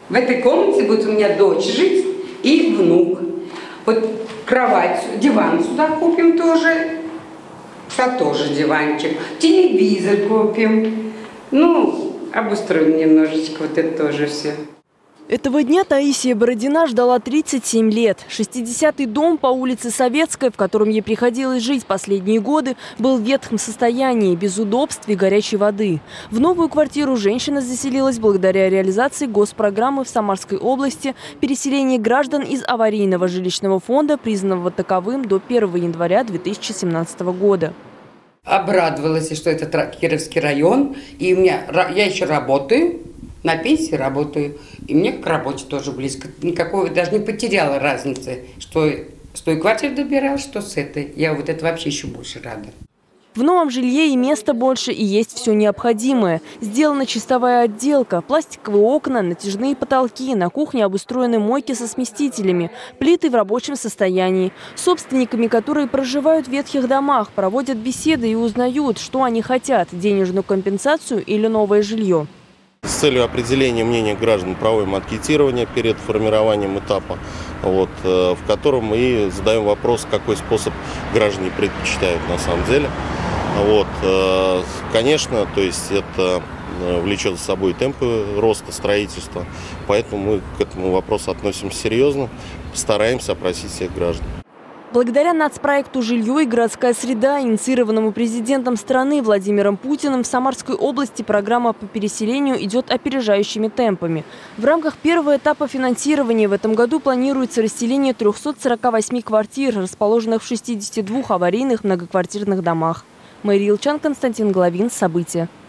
В этой комнате будет у меня дочь жить и внук. Вот кровать, диван сюда купим тоже. Сюда тоже диванчик. Телевизор купим. Ну, обустроим немножечко вот это тоже все. Этого дня Таисия Бородина ждала 37 лет. 60-й дом по улице Советской, в котором ей приходилось жить последние годы, был в ветхом состоянии, без удобств и горячей воды. В новую квартиру женщина заселилась благодаря реализации госпрограммы в Самарской области «Переселение граждан из аварийного жилищного фонда», признанного таковым до 1 января 2017 года. Обрадовалась, что это Кировский район, и я еще работаю. На пенсии работаю, и мне к работе тоже близко. Никакой, даже не потеряла разницы, что с той квартиры добиралась, что с этой. Я вот это вообще еще больше рада. В новом жилье и места больше, и есть все необходимое. Сделана чистовая отделка, пластиковые окна, натяжные потолки, на кухне обустроены мойки со сместителями, плиты в рабочем состоянии. С собственниками, которые проживают в ветхих домах, проводят беседы и узнают, что они хотят – денежную компенсацию или новое жилье. С целью определения мнения граждан проводим анкетирование перед формированием этапа, в котором мы задаем вопрос, какой способ граждане предпочитают на самом деле. Конечно, то есть это влечет за собой темпы роста строительства, поэтому мы к этому вопросу относимся серьезно, стараемся опросить всех граждан. Благодаря нацпроекту «Жилье и городская среда», инициированному президентом страны Владимиром Путиным, в Самарской области программа по переселению идет опережающими темпами. В рамках первого этапа финансирования в этом году планируется расселение 348 квартир, расположенных в 62 аварийных многоквартирных домах. Мария Илчан, Константин Головин. События.